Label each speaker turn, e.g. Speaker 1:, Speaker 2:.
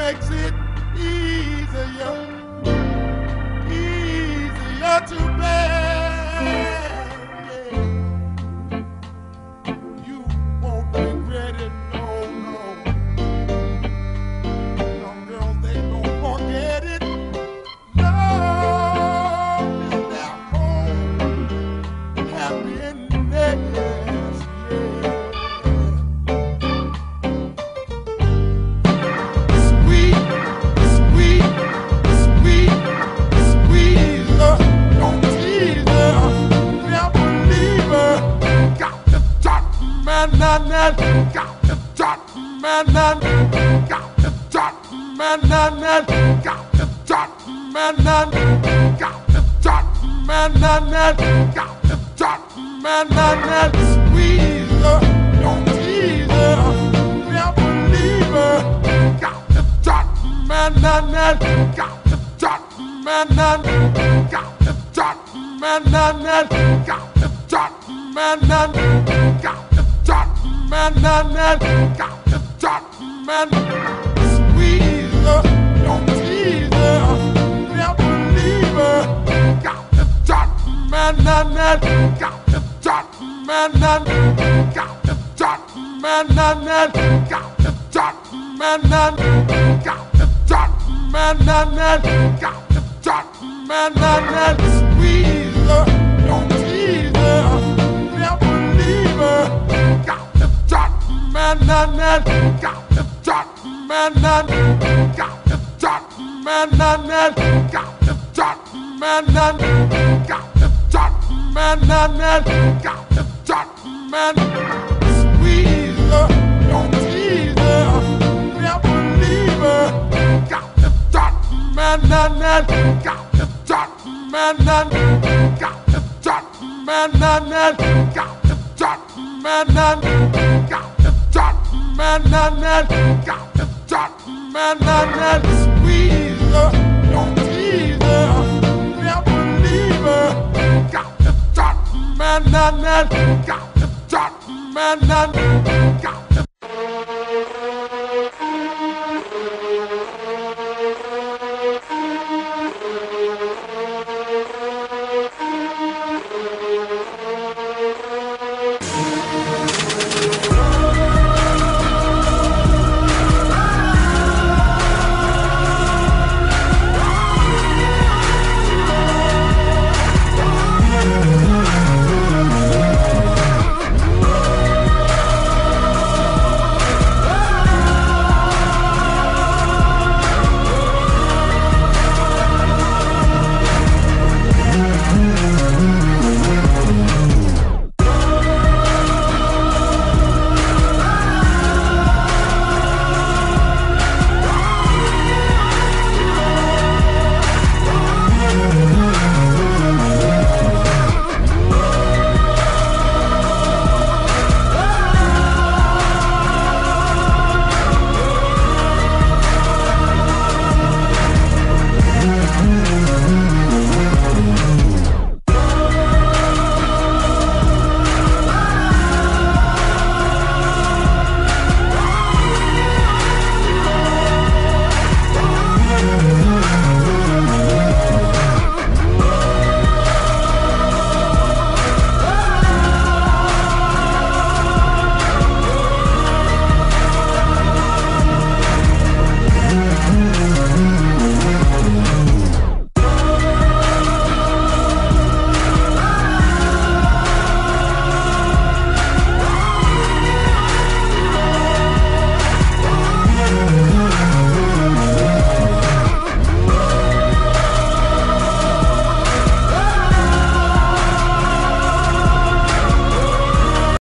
Speaker 1: makes it easier, easier to bear. Yeah. You won't regret it, no, no. Some girls, they don't forget it. Love is their home, happiness, yeah. Sweet, sweet, sweet, squeeze her, don't tease her, never leave her. Got the dot man, got the dot man, got the dot man, got the dot man, got the dot man, got the dot man, squeeze her, don't tease her, never leave her. Got the dot man, got the dot man, got the dot man, got the dot man, got the dot man, got the dot man, squeeze her, don't tease her, never leave her. Got the dot man, got the dot man, got the dot man, got the dot man, got the dot man, got the dot man, squeeze her, don't tease her, never leave her. Got the dot man, got the dot man, got the dot man, got the dot man, got the dot man, got the dot man, squeeze her, don't tease her, never leave her. Got the dot man, got the dot man, got the dot man, got the dot man, got the dot man, got the dot man, squeeze her, don't tease her, never leave her. Got the dot man, got the dot man, got